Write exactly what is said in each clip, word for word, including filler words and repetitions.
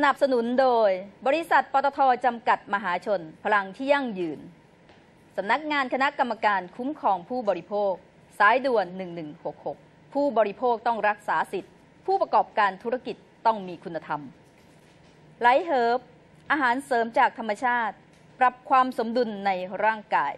นับสนุนโดยบริษัทปตท.จำกัดมหาชนพลังที่ยั่งยืนสำนักงานคณะกรรมการคุ้มครองผู้บริโภคสายด่วนหนึ่งหนึ่งหกหกผู้บริโภคต้องรักษาสิทธิ์ผู้ประกอบการธุรกิจต้องมีคุณธรรมไลท์เฮิร์บอาหารเสริมจากธรรมชาติปรับความสมดุลในร่างกาย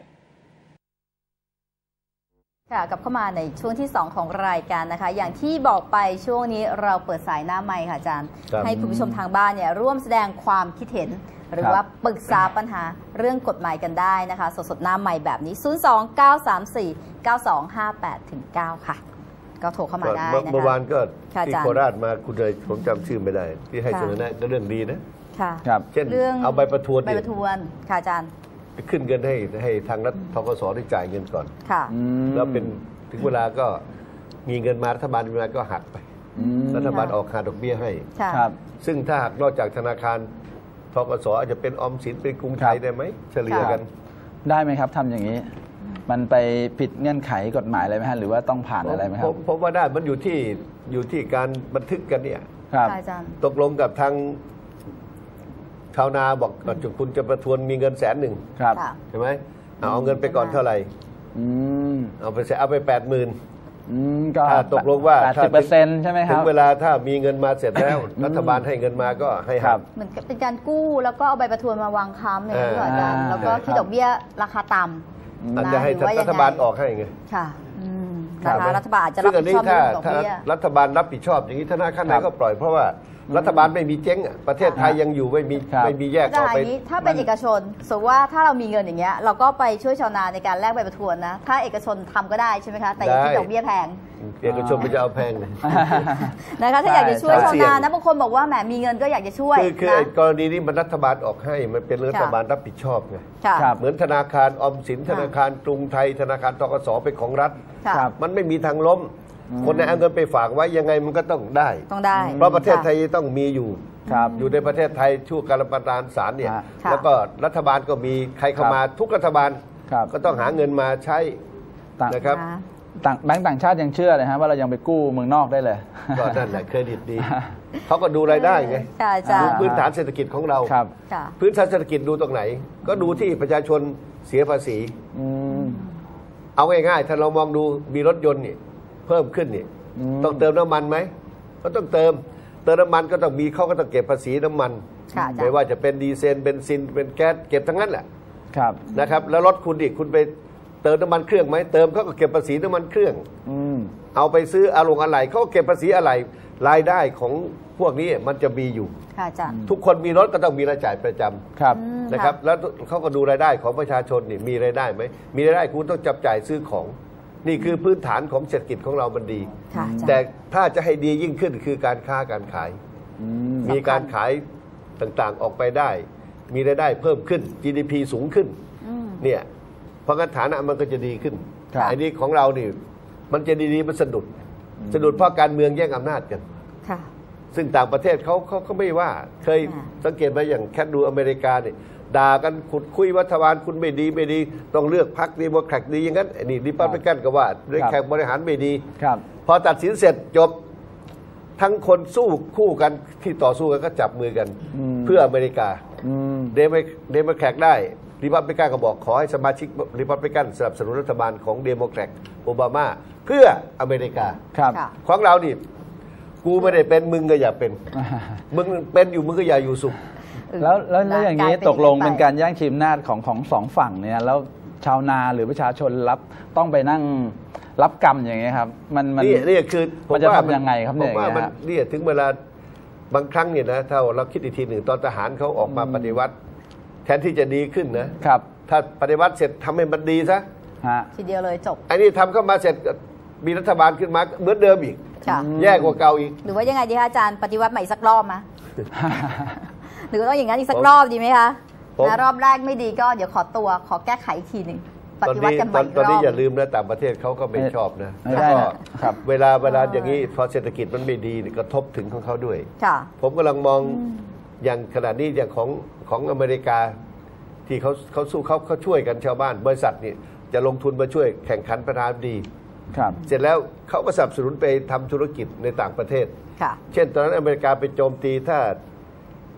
ค่ะกลับเข้ามาในช่วงที่สองของรายการนะคะอย่างที่บอกไปช่วงนี้เราเปิดสายหน้าไมค์ค่ะอาจารย์ให้คุณผู้ชมทางบ้านเนี่ยร่วมแสดงความคิดเห็นหรือว่าปรึกษาปัญหาเรื่องกฎหมายกันได้นะคะสดๆหน้าไมค์แบบนี้ศูนย์ สอง เก้า สาม สี่ เก้า สอง ห้า แปด เก้า ค่ะก็โทรเข้ามาได้นะคะเมื่อวานก็ที่โคราชมาคุณเลยผมจำชื่อไม่ได้ที่ให้เสนอแนะก็เรื่องดีนะค่ะเช่นเอาใบประทวนใบประทวนค่ะอาจารย์ขึ้นเงินให้ให้ทางรัฐธกสได้จ่ายเงินก่อนค่ะแล้วเป็นถึงเวลาก็มีเงินมารัฐบาลเวลาก็หักไปรัฐบาลออกค่าดอกเบี้ยให้ซึ่งถ้าหักนอกจากธนาคารธกสอาจจะเป็นออมสินเป็นกรุงไทยได้ไหมเฉลี่ยกันได้ไหมครับทำอย่างนี้มันไปผิดเงื่อนไขกฎหมายอะไรไหมฮะหรือว่าต้องผ่านอะไรไหมครับผมว่าได้มันอยู่ที่อยู่ที่การบันทึกกันเนี่ยตกลงกับทางชาวนาบอกก่อนจุคุณจะประทวนมีเงินแสนหนึ่งใช่ไหมเอาเงินไปก่อนเท่าไหร่เอาไปเสียเอาไปแปดหมื่นถ้าตกลงว่าแปดสิบเปอร์เซ็นต์ใช่ไหมครับถึงเวลาถ้ามีเงินมาเสร็จแล้วรัฐบาลให้เงินมาก็ให้หักเหมือนเป็นการกู้แล้วก็เอาใบประทวนมาวางค้ำอย่างนี้ก่อนกันแล้วก็คิดดอกเบี้ยราคาต่ำอาจจะให้รัฐบาลออกให้ไงค่ะนะคะรัฐบาลอาจจะรับผิดชอบเรื่องดอกเบี้ยรัฐบาลรับผิดชอบอย่างนี้ธนาคารไหนก็ปล่อยเพราะว่ารัฐบาลไม่มีเจ๊งประเทศไทยยังอยู่ไม่มีไม่มีแยกออกไปถ้าเป็นเอกชนสมมติว่าถ้าเรามีเงินอย่างเงี้ยเราก็ไปช่วยชาวนาในการแลกใบประทวนนะถ้าเอกชนทำก็ได้ใช่ไหมคะแต่ที่ดอกเบี้ยแพงเอกชนไม่จะเอาแพงเลยนะคะถ้าอยากจะช่วยชาวนานะบางคนบอกว่าแหมมีเงินก็อยากจะช่วยคือคือกรณีนี้มันรัฐบาลออกให้มันเป็นรัฐบาลรับผิดชอบไงเหมือนธนาคารออมสินธนาคารกรุงไทยธนาคารธกสเป็นของรัฐมันไม่มีทางล้มคนในเอาเงินไปฝากไว้ยังไงมันก็ต้องได้ต้องได้เพราะประเทศไทยต้องมีอยู่อยู่ในประเทศไทยชั่วการประทานศาลเนี่ยแล้วก็รัฐบาลก็มีใครเข้ามาทุกรัฐบาลก็ต้องหาเงินมาใช้นะครับต่างแบงก์ต่างชาติยังเชื่อเลยฮะว่าเรายังไปกู้เมืองนอกได้เลยก็นั่นแหละเครดิตดีเขาก็ดูรายได้ไงดูพื้นฐานเศรษฐกิจของเราพื้นฐานเศรษฐกิจดูตรงไหนก็ดูที่ประชาชนเสียภาษีเอาง่ายๆถ้าเรามองดูมีรถยนต์นี่เพิ่มขึ้นนี่ต้องเติมน้ำมันไหมก็ต้องเติมเติมน้ำมันก็ต้องมีเขาก็ต้องเก็บภาษีน้ำมันไม่ว่าจะเป็นดีเซลเบนซินเป็นแก๊สเก็บทั้งนั้นแหละนะครับแล้วรถคุณอีกคุณไปเติมน้ำมันเครื่องไหมเติมเขาก็เก็บภาษีน้ำมันเครื่องเอาไปซื้ออาลงอะไหล่เขาก็เก็บภาษีอะไหล่รายได้ของพวกนี้มันจะมีอยู่ทุกคนมีรถก็ต้องมีรายจ่ายประจำนะครับแล้วเขาก็ดูรายได้ของประชาชนนี่มีรายได้ไหมมีรายได้คุณต้องจับจ่ายซื้อของนี่คือพื้นฐานของเศรษฐกิจของเรามันดีแต่ถ้าจะให้ดียิ่งขึ้นคือการค้าการขายมีการขายต่างๆออกไปได้มีรายได้เพิ่มขึ้น จี ดี พี สูงขึ้นเนี่ยเพราะงั้นฐานะมันก็จะดีขึ้นอันนี้ของเรานี่มันจะดีๆมันสะดุดสะดุดเพราะการเมืองแย่งอำนาจกันซึ่งต่างประเทศเขาเขาเขาไม่ว่าเคยสังเกตมาอย่างแค่ดูอเมริกาเนี่ยด่ากันขุดคุยรัฐบาลคุณไม่ดีไม่ดีต้องเลือกพรรคดีโมแครตดีอย่างนั้นนี่ริพับลิกันก็ว่าเรื่องแข่งบริหารไม่ดีพอตัดสินเสร็จจบทั้งคนสู้คู่กันที่ต่อสู้กันก็จับมือกันเพื่ออเมริกาเดโมแครตได้ริพับลิกันก็บอกขอให้สมาชิกริพับลิกันสนับสนุนรัฐบาลของเดโมแครตโอบามาเพื่ออเมริกาของเรานี่กูไม่ได้เป็นมึงก็อย่าเป็นมึงเป็นอยู่มึงก็อย่าอยู่สุขแล้วแล้วอย่างนี้ตกลงเป็นการแย่งชิงอำนาจของของสองฝั่งเนี่ยแล้วชาวนาหรือประชาชนรับต้องไปนั่งรับกรรมอย่างเงี้ยครับมันมันนี่นี่คือมันจะทำยังไงครับเนี่ยมันนี่ถึงเวลาบางครั้งเนี่ยนะถ้าเราคิดอีกทีหนึ่งตอนทหารเขาออกมาปฏิวัติแทนที่จะดีขึ้นนะครับถ้าปฏิวัติเสร็จทำให้มันดีซะทีเดียวเลยจบไอ้นี่ทำเข้ามาเสร็จมีรัฐบาลขึ้นมาเหมือนเดิมอีกแย่กว่าเก่าอีกหรือว่ายังไงดีคะอาจารย์ปฏิวัติใหม่สักรอบมั้ยหรือต้องอย่างนั้นอีกสักรอบดีไหมคะนะรอบแรกไม่ดีก็เดี๋ยวขอตัวขอแก้ไขอีกทีหนึ่งปฏิวัติกันใหม่อีกรอบตอนนี้อย่าลืมนะต่างประเทศเขาก็ไม่ชอบนะแล้วก็เวลาเวลาอย่างนี้พอเศรษฐกิจมันไม่ดีกระทบถึงของเขาด้วยผมกำลังมองอย่างขนาดนี้อย่างของของอเมริกาที่เขาเขาสู้เขาเขาช่วยกันชาวบ้านบริษัทนี่จะลงทุนมาช่วยแข่งขันประธานดีเสร็จแล้วเขาก็สนับสนุนไปทำธุรกิจในต่างประเทศเช่นตอนนั้นอเมริกาไปโจมตีถ้า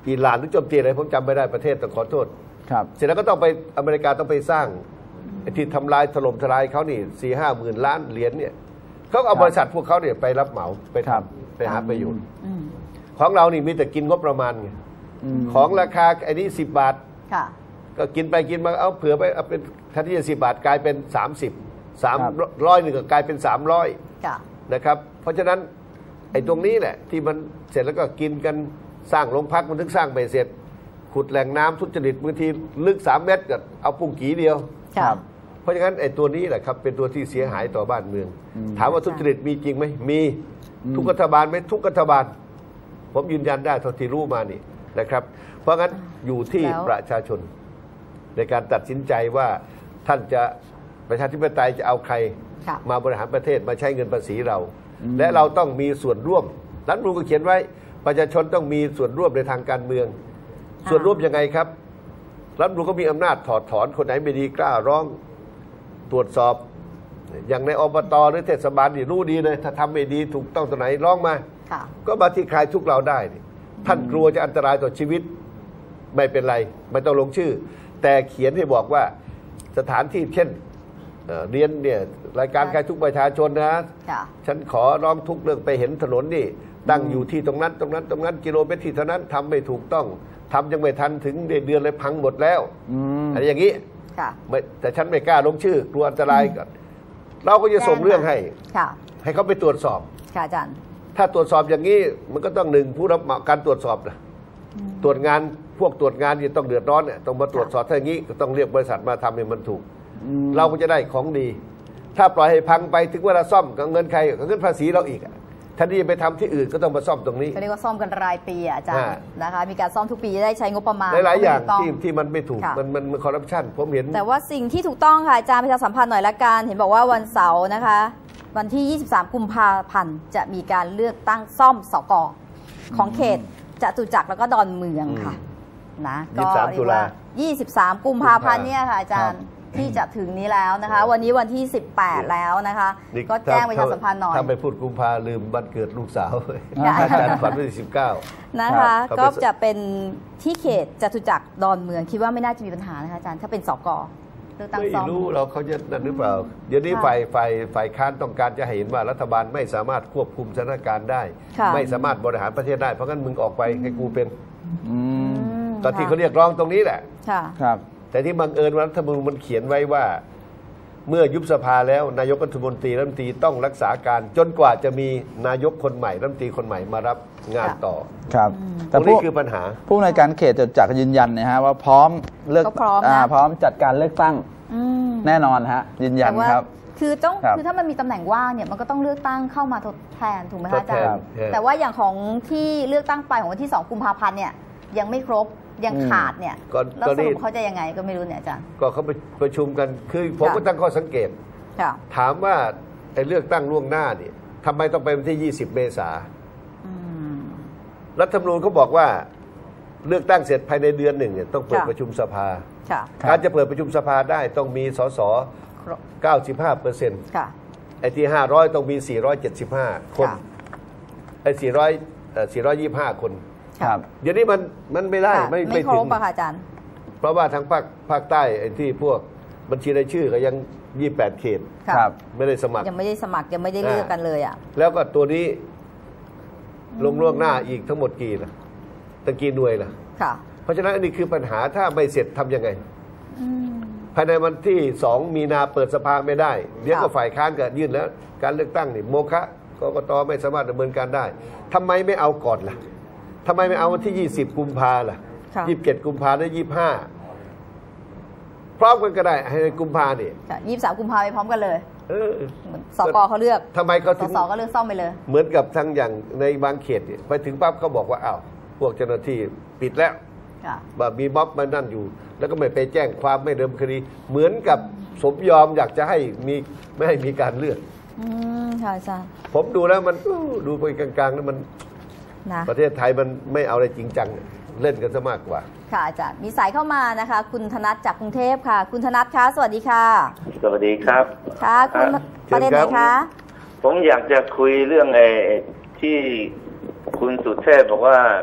อิหร่านหรือโจมตีอะไรผมจำไม่ได้ประเทศต้องขอโทษครับเสร็จแล้วก็ต้องไปอเมริกาต้องไปสร้างไอ้ที่ทำลายถล่มทลายเขานี่สี่ห้าหมื่นล้านเหรียญเนี่ยเขาเอาบริษัทพวกเขาเนี่ยไปรับเหมาไปทำไปหาประโยชน์ของเรานี่มีแต่กินงบประมาณไงของราคาไอ้นี่สิบบาทก็กินไปกินมาเอาเผื่อไปเอาเป็นแทนที่จะสิบบาทกลายเป็นสามสิบสามร้อยหนึ่งก็กลายเป็นสามร้อยนะครับเพราะฉะนั้นไอ้ตรงนี้แหละที่มันเสร็จแล้วก็กินกันสร้างโรงพักมันถึงสร้างไปเสร็จขุดแหล่งน้ำทุจริตบางทีลึกสามเมตรก็เอาปุ้งกีเดียวเพราะฉะนั้นไอ้ตัวนี้แหละครับเป็นตัวที่เสียหายต่อบ้านเมืองถามว่าทุจริตมีจริงไหมมีทุกรัฐบาลไหมทุกรัฐบาลผมยืนยันได้เท่าที่รู้มานี่นะครับเพราะงั้นอยู่ที่ประชาชนในการตัดสินใจว่าท่านจะประชาธิปไตยจะเอาใครมาบริหารประเทศมาใช้เงินภาษีเราและเราต้องมีส่วนร่วมรัฐธรรมนูญก็เขียนไว้ประชาชนต้องมีส่วนร่วมในทางการเมืองส่วนร่วมยังไงครับรัฐธรรมนูญก็มีอำนาจถอดถอนคนไหนไม่ดีกล้าร้องตรวจสอบอย่างในอบตหรือเทศบาลนี่รู้ดีเลยถ้าทำไม่ดีถูกต้องตรงไหนร้องมาก็มาที่คลายทุกเราได้ท่านกลัวจะอันตรายต่อชีวิตไม่เป็นไรไม่ต้องลงชื่อแต่เขียนให้บอกว่าสถานที่เช่นเรียนเนี่ยรายการคลายทุกประชาชนนะฉันขอร้องทุกเรื่องไปเห็นถนนนี่ตั้งอยู่ที่ตรงนั้นตรงนั้นตรงนั้นกิโลเมตรที่เท่านั้นทำไม่ถูกต้องทำยังไม่ทันถึงเดือนเลยพังหมดแล้วอะไรอย่างนี้แต่ฉันไม่กล้าลงชื่อกลัวอันตรายก่อนเราก็จะส่งเรื่องให้ให้เขาไปตรวจสอบค่ะอาจารย์ถ้าตรวจสอบอย่างนี้มันก็ต้องหนึ่งผู้รับการตรวจสอบนะตรวจงานพวกตรวจงานที่ต้องเดือดร้อนเนี่ยต้องมาตรวจสอบถ้าอย่างนี้ก็ต้องเรียกบริษัทมาทำให้มันถูกเราก็จะได้ของดีถ้าปล่อยให้พังไปถึงเวลาซ่อมกับเงินใครกับเงินภาษีเราอีกท่านที่ไปทำที่อื่นก็ต้องมาซ่อมตรงนี้เขาเรียกว่าซ่อมกันรายปีอาจารย์นะคะมีการซ่อมทุกปีจะได้ใช้งบประมาณหลายๆอย่างที่ที่มันไม่ถูกมันมันคอร์รัปชันผมเห็นแต่ว่าสิ่งที่ถูกต้องค่ะอาจารย์ประชาสัมพันธ์หน่อยละกันเห็นบอกว่าวันเสาร์นะคะวันที่ยี่สิบสามกุมภาพันธ์จะมีการเลือกตั้งซ่อมสกของเขตจตุจักรแล้วก็ดอนเมืองค่ะนะก็เรียกว่ายี่สิบสามกุมภาพันธ์เนี่ยค่ะอาจารย์ที่จะถึงนี้แล้วนะคะวันนี้วันที่สิบแปดแล้วนะคะก็แจ้งประชาสัมพันธ์หน่อยถ้าไปพูดกุมภาลืมวันเกิดลูกสาวอาจารย์ฝันวันที่สิบเก้านะคะก็จะเป็นที่เขตจตุจักรดอนเมืองคิดว่าไม่น่าจะมีปัญหานะคะอาจารย์ถ้าเป็นสกไม่รู้เราเขาจะนั่นหรือเปล่าเดี๋ยวนี้ฝ่ายฝ่ายฝ่ายค้านต้องการจะเห็นว่ารัฐบาลไม่สามารถควบคุมสถานการณ์ได้ไม่สามารถบริหารประเทศได้เพราะงั้นมึงออกไปให้กูเป็นตอนที่เขาเรียกร้องตรงนี้แหละครับแต่ที่บังเอิญว่ารัฐธรรมนูญมันเขียนไว้ว่าเมื่อยุบสภาแล้วนายกรัฐมนตรีรัฐมนตรีต้องรักษาการจนกว่าจะมีนายกคนใหม่รัฐมนตรีคนใหม่มารับงานต่อครับแต่นี่คือปัญหาผู้ในการเขตจตุจักรยืนยันนะฮะว่าพร้อมเลือกพร้อมพร้อมจัดการเลือกตั้งแน่นอนฮะยืนยันครับคือต้องคือถ้ามันมีตำแหน่งว่างเนี่ยมันก็ต้องเลือกตั้งเข้ามาทดแทนถูกไหมคะอาจารย์แต่ว่าอย่างของที่เลือกตั้งไปของวันที่สองกุมภาพันธ์เนี่ยยังไม่ครบยังขาดเนี่ยแล้วสรุปเขาจะยังไงก็ไม่รู้เนี่ยอาจารย์ก็เขาไปประชุมกันคือผมก็ตั้งข้อสังเกตถามว่าไอ้เลือกตั้งล่วงหน้าเนี่ยทำไมต้องไปวันที่ยี่สิบเมษารัฐธรรมนูญเขาบอกว่าเลือกตั้งเสร็จภายในเดือนหนึ่งเนี่ยต้องเปิดประชุมสภาการจะเปิดประชุมสภาได้ต้องมีสส เก้าสิบห้าเปอร์เซ็นต์ ไอ้ที่ห้าร้อยต้องมีสี่ร้อยเจ็ดสิบห้าคนไอ้สี่ร้อยเอ่อสี่ร้อยยี่สิบห้าคนเดี๋ยวนี้มันมันไม่ได้ไม่ไม่ถึงอาจารย์เพราะว่าทางภาคภาคใต้ไอ้ที่พวกบัญชีรายชื่อก็ยังยี่สิบแปดเขตไม่ได้สมัครยังไม่ได้สมัครยังไม่ได้เลือกกันเลยอ่ะแล้วก็ตัวนี้ลงล่วงหน้าอีกทั้งหมดกี่ล่ะตั้งกี่หน่วยล่ะเพราะฉะนั้นอันนี้คือปัญหาถ้าไม่เสร็จทำยังไงภายในวันที่สองมีนาเปิดสภาไม่ได้เดี๋ยวก็ฝ่ายค้านก็ยื่นแล้วการเลือกตั้งนี่โมฆะกกตไม่สามารถดำเนินการได้ทำไมไม่เอาก่อนล่ะทำไมไม่เอาวันที่ยี่สิบกุมภาล่ะยี่สิบเจ็ดกุมภาหรือยี่สิบห้าพร้อมกันก็ได้ให้กุมภาเนี่ยยี่สิบสามกุมภาไปพร้อมกันเลยสกเขาเลือกทำไมเขาถึงสก็เลือกซ่อมไปเลยเหมือนกับทั้งอย่างในบางเขตเนี่ยไปถึงปั๊บเขาบอกว่าอ้าวพวกเจ้าหน้าที่ปิดแล้วว่ามีม็อบมานั่นอยู่แล้วก็ไม่ไปแจ้งความไม่เดิมคดีเหมือนกับสมยอมอยากจะให้มีไม่ให้มีการเลือกอืมค่ะอาจารย์ผมดูแล้วมันดูไปกลางๆแล้วมันประเทศไทยมันไม่เอาอะไรจริงจังเล่นกันซะมากกว่าค่ะอาจารย์มีสายเข้ามานะคะคุณธนัทจากกรุงเทพค่ะคุณธนัทคะสวัสดีค่ะสวัสดีครับค่ะคุณประเด็นไหนคะผมอยากจะคุยเรื่องไอ้ที่คุณสุเทพบอกว่า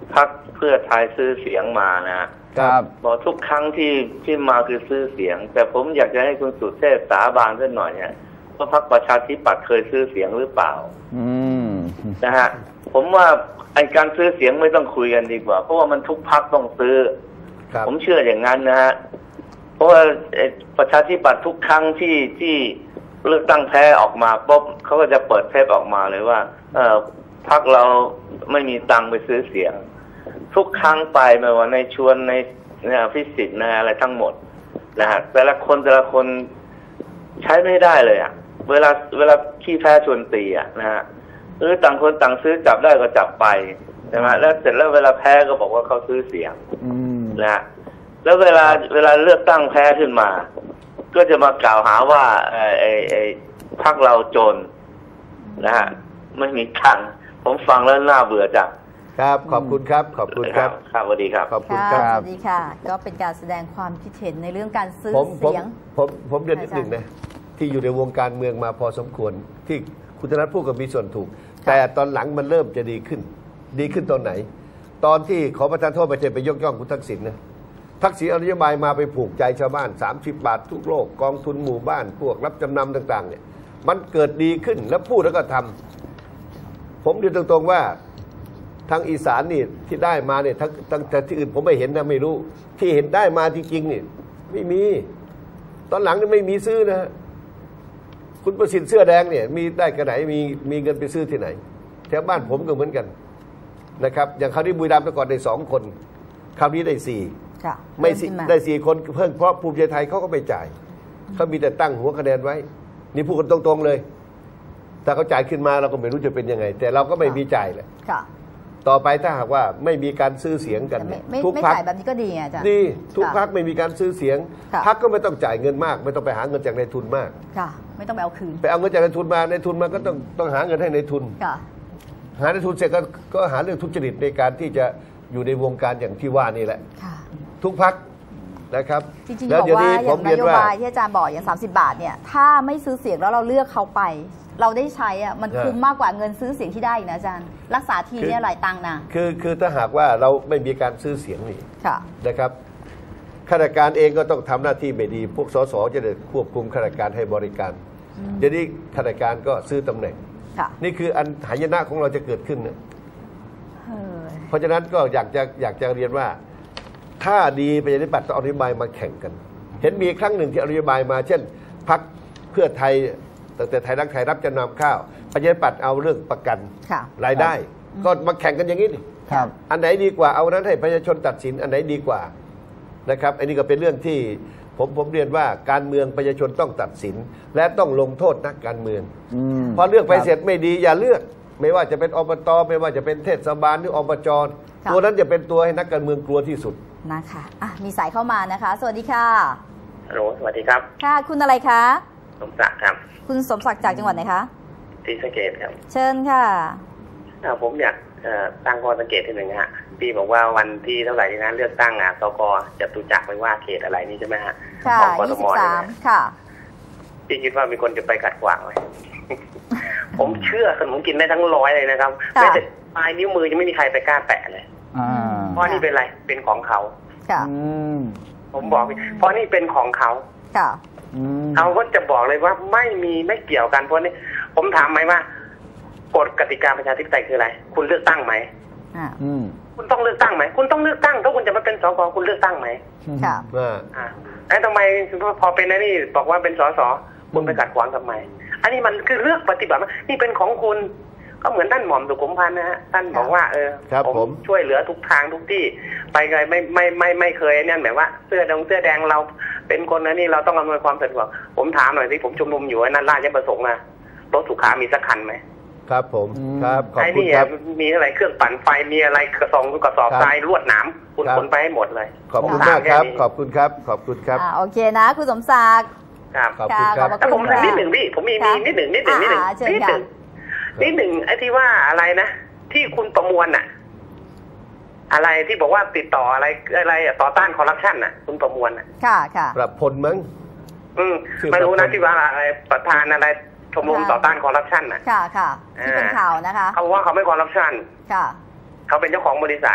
พรรคเพื่อไทยซื้อเสียงมานะครับบอกทุกครั้งที่ที่มาคือซื้อเสียงแต่ผมอยากจะให้คุณสุเทพสาบานสักหน่อยเนี่ยว่าพรรคประชาธิปัตย์เคยซื้อเสียงหรือเปล่าอืมนะฮะผมว่าไอการซื้อเสียงไม่ต้องคุยกันดีกว่าเพราะว่ามันทุกพรรคต้องซื้อผมเชื่ออย่างนั้นนะฮะเพราะว่าประชาธิปัตย์ทุกครั้งที่ที่เลือกตั้งแพ้ออกมาปุ๊บเขาก็จะเปิดเทปออกมาเลยว่าเออพรรคเราไม่มีตังค์ไปซื้อเสียงทุกครั้งไปไม่ว่าในชวนในเนี่ยพิสิทธิ์นะอะไรทั้งหมดนะฮะแต่ละคนแต่ละคนใช้ไม่ได้เลยอ่ะเวลาเวลาขี้แพ้ชวนตีอ่ะนะฮะหรือต่างคนต่างซื้อจับได้ก็จับไปใช่ไหมแล้วเสร็จแล้วเวลาแพ้ก็บอกว่าเขาซื้อเสียงนะฮะแล้วเวลาเวลาเลือกตั้งแพ้ขึ้นมาก็จะมากล่าวหาว่าไอ้ไอ้ไอ้พรรคเราจนนะฮะไม่มีตังค์ผมฟังแล้วน่าเบื่อจังครับขอบคุณครับขอบคุณครับครับสวัสดีครับขอบคุณครับสวัสดีค่ะก็เป็นการแสดงความคิดเห็นในเรื่องการซื้อเสียงผมผมเรียนนิดหนึ่งนะที่อยู่ในวงการเมืองมาพอสมควรที่คุณธนัทพูดก็มีส่วนถูกแต่ตอนหลังมันเริ่มจะดีขึ้นดีขึ้นตอนไหนตอนที่ขอประทานโทษไปเจไปยกย่องคุณทักษิณนะทักษิณเอานโยบายมาไปผูกใจชาวบ้านสามสิบบาททุกโลกกองทุนหมู่บ้านพวกรับจำนำต่างๆเนี่ยมันเกิดดีขึ้นแล้วพูดแล้วก็ทำผมเรียนตรงๆว่าทางอีสานนี่ที่ได้มาเนี่ยทั้งทั้งแต่ที่อื่นผมไม่เห็นนะไม่รู้ที่เห็นได้มาจริงๆนี่ไม่มีตอนหลังนี่ไม่มีซื้อนะคุณประสิทธิ์เสื้อแดงเนี่ยมีได้กระไหนมีมีเงินไปซื้อที่ไหนแถวบ้านผมก็เหมือนกันนะครับอย่างคราวนี้บุรีรัมย์แต่ก่อนได้สองคนคราวนี้ได้สี่ไม่ได้สี่คนเพิ่งเพราะภูมิใจไทยเขาก็ไม่จ่ายเขามีแต่ตั้งหัวคะแนนไว้นี่พูดกันตรงๆเลยถ้าเขาจ่ายขึ้นมาเราก็ไม่รู้จะเป็นยังไงแต่เราก็ไม่มีจ่ายแหละต่อไปถ้าหากว่าไม่มีการซื้อเสียงกันทุกพรรคแบบนี้ก็ดีอาจารย์ดีทุกพรรคไม่มีการซื้อเสียงพรรคก็ไม่ต้องจ่ายเงินมากไม่ต้องไปหาเงินจากนายทุนมากค่ะไม่ต้องไปเอาคืนไปเอาเงินจากนายทุนมานายทุนมาก็ต้องต้องหาเงินให้นายทุนหานายทุนเสร็จก็ก็หาเรื่องทุจริตในการที่จะอยู่ในวงการอย่างที่ว่านี่แหละทุกพรรคนะครับจริงๆบอกว่าอย่างนโยบายที่อาจารย์บอกอย่างสามสิบบาทเนี่ยถ้าไม่ซื้อเสียงแล้วเราเลือกเขาไปเราได้ใช้อ่ะมันคุ้มมากกว่าเงินซื้อเสียงที่ได้นะอาจารย์รักษาทีเนี่ยหลายตังค์นะคือคือถ้าหากว่าเราไม่มีการซื้อเสียงนี่นะครับข้าราชการเองก็ต้องทำหน้าที่ไม่ดีพวกสสจะได้ควบคุมข้าราชการให้บริการเดี๋ยวนี้ข้าราชการก็ซื้อตำแหน่งนี่คืออันหายนะของเราจะเกิดขึ้นเนี่ยเพราะฉะนั้นก็อยากจะอยากจะเรียนว่าถ้าดีประชาธิปัตย์ต้องเอานโยบายมาแข่งกันเห็นมีครั้งหนึ่งที่เอานโยบายมาเช่นพรรคเพื่อไทยตั้งแต่ไทยรักไทยรับจำนำข้าวประชาธิปัตย์เอาเรื่องประกันรายได้ก็มาแข่งกันอย่างนี้ดิอันไหนดีกว่าเอานั้นให้ประชาชนตัดสินอันไหนดีกว่านะครับอันนี้ก็เป็นเรื่องที่ผมผมเรียนว่าการเมืองประชาชนต้องตัดสินและต้องลงโทษนักการเมืองพอเลือกไปเสร็จไม่ดีอย่าเลือกไม่ว่าจะเป็นอบตไม่ว่าจะเป็นเทศบาลหรืออบจตัวนั้นจะเป็นตัวให้นักการเมืองกลัวที่สุดนะคะอ่ะมีสายเข้ามานะคะสวัสดีค่ะฮัลโหลสวัสดีครับค่ะคุณอะไรคะสมศักดิ์ครับคุณสมศักดิ์จากจังหวัดไหนคะศรีสะเกษครับเชิญค่ะผมอยากตั้งข้อสังเกตทีหนึ่งฮะพี่บอกว่าวันที่เท่าไหร่ที่นั้นเลือกตั้งอ่ะสกจตุจักรไม่ว่าเขตอะไรนี่ใช่ไหมฮะค่ะยี่สิบสามค่ะพี่คิดว่ามีคนจะไปขัดขวางไหมผมเชื่อขนมกินได้ทั้งร้อยเลยนะครับแม้แต่ปลายนิ้วมือยังไม่มีใครไปกล้าแตะเลยเพราะนี่เป็นอะไรเป็นของเขาค่ะผมบอกเพราะนี่เป็นของเขาค่ะเขาก็จะบอกเลยว่าไม่มีไม่เกี่ยวกันเพราะนี่ผมถามไหมว่ากฎกติกาประชาธิปไตยคืออะไรคุณเลือกตั้งไหมคุณต้องเลือกตั้งไหมคุณต้องเลือกตั้งถ้าคุณจะมาเป็นสกคุณเลือกตั้งไหมค่ะอ่าไอ้ทำไมพอเป็นไอ้นี่บอกว่าเป็นสสคุณไปขัดขวางทำไมอันนี้มันคือเลือกปฏิบัตินี่เป็นของคุณก็เหมือนท่านหม่อมสุขุมพันธ์นะฮะท่านบอกว่าเออผมช่วยเหลือทุกทางทุกที่ไปไงไม่ไม่ไม่ไม่เคยเนี่ยแบบว่าเสื้อแดงเสื้อแดงเราเป็นคนนะนี่เราต้องอำนวยความสะดวกผมถามหน่อยสิผมชุมนุมอยู่นั่นราชประสงค์นะรถสุขามีสักคันไหมครับผมครับขอบคุณครับมีอะไรเครื่องปั่นไฟมีอะไรกระสองกระสอบทรายลวดหนามคุณขนไปให้หมดเลยขอบคุณมากครับขอบคุณครับขอบคุณครับโอเคนะคุณสมศักดิ์ครับขอบคุณครับแต่ผมนิดหนึ่งพี่ผมมีมีนิดหนึ่งนิดหนึ่งนิดหนึ่งนิดหนึ่งนิดหนึ่งไอ้ที่ว่าอะไรนะที่คุณประมวลน่ะอะไรที่บอกว่าติดต่ออะไรอะไรต่อต้านคอร์รัปชันน่ะคุณประมวลน่ะค่ะค่ะประพลมั้งอืมไม่รู้นะที่ว่าอะไรประธานอะไรชมรมต่อต้านคอร์รัปชันน่ะค่ะค่ะที่เป็นข่าวนะคะเขาว่าเขาไม่คอร์รัปชันค่ะเขาเป็นเจ้าของบริษัท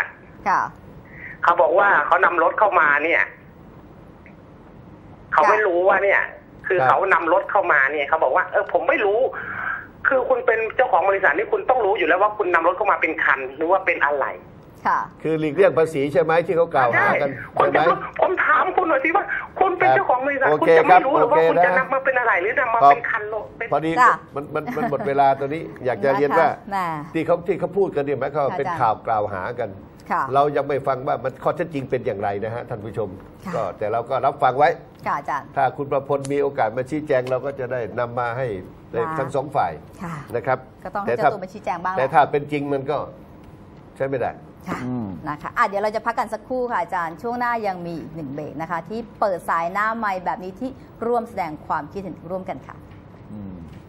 ค่ะเขาบอกว่าเขานำรถเข้ามาเนี่ยเขาไม่รู้ว่าเนี่ย คือเขานำรถเข้ามาเนี่ยเขาบอกว่าเออผมไม่รู้ คือคุณเป็นเจ้าของบริษัทนี่คุณต้องรู้อยู่แล้วว่าคุณนำรถเข้ามาเป็นคันหรือว่าเป็นอะไรค่ะคือหลีกเลี่ยงภาษีใช่ไหมที่เขากล่าวหากันใช่ไหมผมถามคุณหน่อยสิว่าคุณเป็นเจ้าของบริษัทคุณจะไม่รู้หรือว่าคุณจะนำมาเป็นอะไรหรือนำมาเป็นคันโลพอดีมันมันมันหมดเวลาตัวนี้อยากจะเรียนว่าที่เขาที่เขาพูดกันเนี่ยหมายความเป็นข่าวกล่าวหากันเรายังไม่ฟังว่ามันข้อเท็จจริงเป็นอย่างไรนะฮะท่านผู้ชมก็แต่เราก็รับฟังไว้ถ้าคุณประพลมีโอกาสมาชี้แจงเราก็จะได้นำมาให้ทั้งสองฝ่ายนะครับแต่ถ้ามาชี้แจงบ้างแต่ถ้าเป็นจริงมันก็ใช้ไม่ได้ค่ะนะคะอ่ะเดี๋ยวเราจะพักกันสักครู่ค่ะอาจารย์ช่วงหน้ายังมีอีกหนึ่งเบรกนะคะที่เปิดสายหน้าไมค์แบบนี้ที่ร่วมแสดงความคิดเห็นร่วมกันค่ะ